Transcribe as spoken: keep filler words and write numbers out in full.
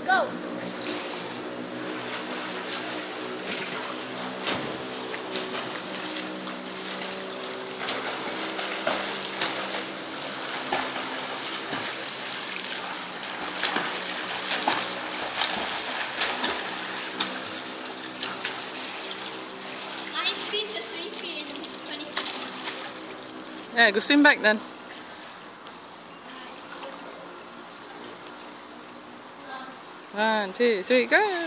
Go. Nine feet to three feet in twenty seconds. Yeah, go swim back then. One, two, three, go!